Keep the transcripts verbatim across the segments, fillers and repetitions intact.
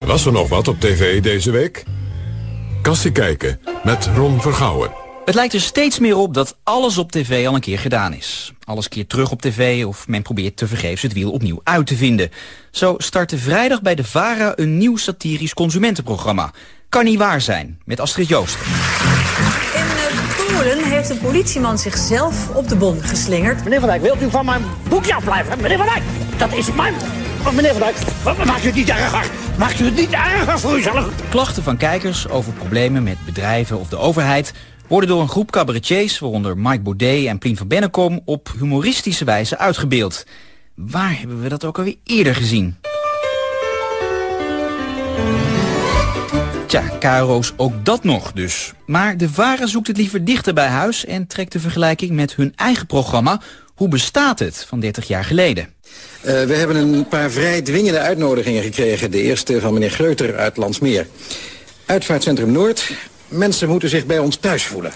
Was er nog wat op tv deze week? Kassie kijken met Ron Vergouwen. Het lijkt er steeds meer op dat alles op tv al een keer gedaan is. Alles keert terug op tv of men probeert tevergeefs het wiel opnieuw uit te vinden. Zo startte vrijdag bij de VARA een nieuw satirisch consumentenprogramma. Kan niet waar zijn, met Astrid Joosten. In Polen heeft een politieman zichzelf op de bon geslingerd. Meneer Van Dijk, wilt u van mijn boekje afblijven? Meneer Van Dijk, dat is mijn... Oh, meneer Van Dijk, maakt u het niet erger? Maakt u het niet erger voor uzelf? Klachten van kijkers over problemen met bedrijven of de overheid worden door een groep cabaretiers, waaronder Mike Baudet en Plien van Bennekom, op humoristische wijze uitgebeeld. Waar hebben we dat ook alweer eerder gezien? Tja, K R O's ook dat nog dus. Maar de VARA zoekt het liever dichter bij huis en trekt de vergelijking met hun eigen programma Hoe bestaat het? Van dertig jaar geleden. Uh, we hebben een paar vrij dwingende uitnodigingen gekregen. De eerste van meneer Greuter uit Landsmeer. Uitvaartcentrum Noord. Mensen moeten zich bij ons thuis voelen.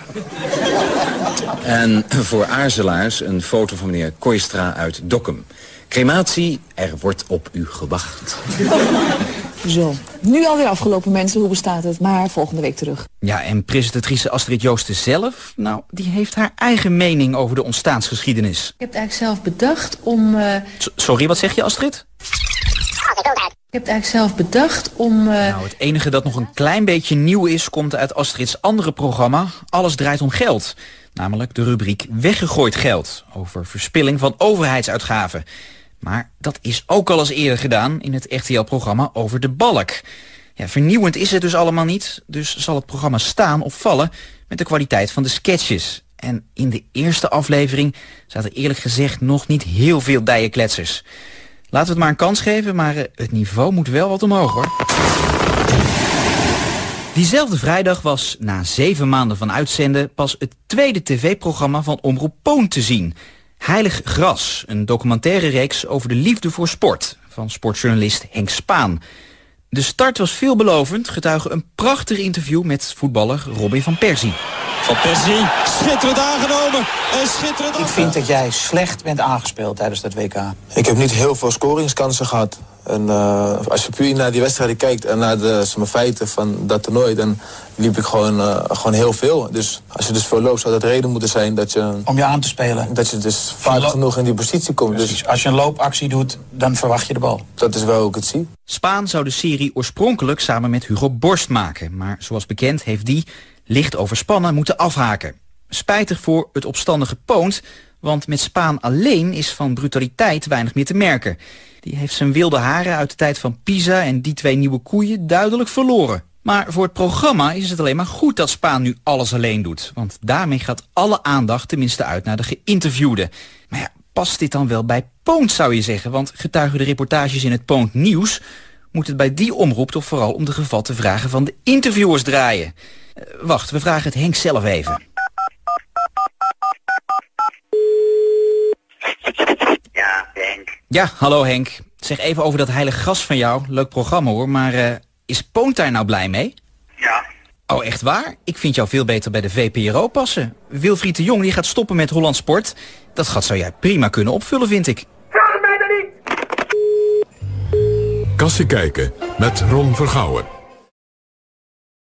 En voor aarzelaars een foto van meneer Kooistra uit Dokkum. Crematie, er wordt op u gewacht. Zo, nu alweer afgelopen mensen, hoe bestaat het? Maar volgende week terug. Ja, en presentatrice Astrid Joosten zelf, nou, die heeft haar eigen mening over de ontstaansgeschiedenis. Ik heb het eigenlijk zelf bedacht om... Uh... S Sorry, wat zeg je, Astrid? Ik heb het eigenlijk zelf bedacht om... Uh... Nou, het enige dat nog een klein beetje nieuw is, komt uit Astrid's andere programma. Alles draait om geld. Namelijk de rubriek Weggegooid geld. Over verspilling van overheidsuitgaven. Maar dat is ook al eens eerder gedaan in het R T L-programma Over de Balk. Ja, vernieuwend is het dus allemaal niet. Dus zal het programma staan of vallen met de kwaliteit van de sketches. En in de eerste aflevering zaten eerlijk gezegd nog niet heel veel dijenkletsers. Laten we het maar een kans geven, maar uh, het niveau moet wel wat omhoog, hoor. Diezelfde vrijdag was, na zeven maanden van uitzenden, pas het tweede tv-programma van Omroep Poont te zien. Heilig Gras, een documentaire reeks over de liefde voor sport, van sportjournalist Henk Spaan. De start was veelbelovend, getuige een prachtig interview met voetballer Robin van Persie. Van Persie, schitterend aangenomen en schitterend... Ik vind dat jij slecht bent aangespeeld tijdens dat W K. Ik heb niet heel veel scoringskansen gehad. En uh, als je puur naar die wedstrijden kijkt en naar de zeg maar, feiten van dat toernooi, dan liep ik gewoon, uh, gewoon heel veel. Dus als je dus veel loopt, zou dat reden moeten zijn dat je... Om je aan te spelen. Dat je dus vaak genoeg in die positie komt. Dus als je een loopactie doet, dan verwacht je de bal. Dat is wel hoe ik het zie. Spaan zou de serie oorspronkelijk samen met Hugo Borst maken. Maar zoals bekend heeft die, licht overspannen, moeten afhaken. Spijtig voor het opstandige Poont, want met Spaan alleen is van brutaliteit weinig meer te merken. Die heeft zijn wilde haren uit de tijd van Pisa en die twee nieuwe koeien duidelijk verloren. Maar voor het programma is het alleen maar goed dat Spaan nu alles alleen doet. Want daarmee gaat alle aandacht tenminste uit naar de geïnterviewde. Maar ja, past dit dan wel bij Poont, zou je zeggen? Want getuigen de reportages in het Poont Nieuws moet het bij die omroep toch vooral om de gevatte vragen van de interviewers draaien. Uh, wacht, we vragen het Henk zelf even. Ja, Henk. Ja, hallo Henk. Zeg even over dat heilig gras van jou. Leuk programma hoor, maar uh, is Poont daar nou blij mee? Ja. Oh, echt waar? Ik vind jou veel beter bij de V P R O passen. Wilfried de Jong die gaat stoppen met Holland Sport. Dat gat zou jij prima kunnen opvullen, vind ik. Vraag mij dan niet! Kassie kijken met Ron Vergouwen.